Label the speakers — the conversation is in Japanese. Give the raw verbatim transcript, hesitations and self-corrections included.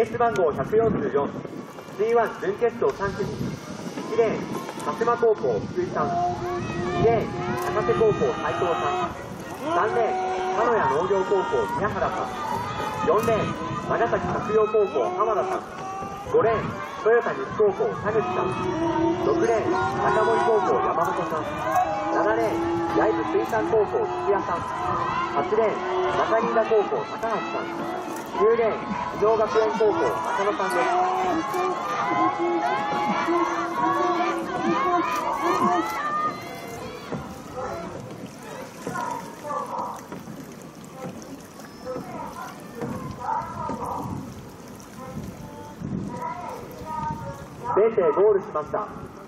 Speaker 1: ス番号ひゃくよんじゅうよん、シーワン 準決勝さん組、いちレーン、鹿島高校福井さん、にレーン、高瀬高校斉藤さん、さんレーン、鹿屋農業高校宮原さん、よんレーン、長崎卓陽高校浜田さん、ごレーン、トヨタ西高校田口さん、ろくレーン、中森高校山本さん、ななレーン、焼津水産高校土屋さん、はちレーン、中新田高校高橋さん、きゅうレーン、伊能学園高校中野さんです。全てゴールしました。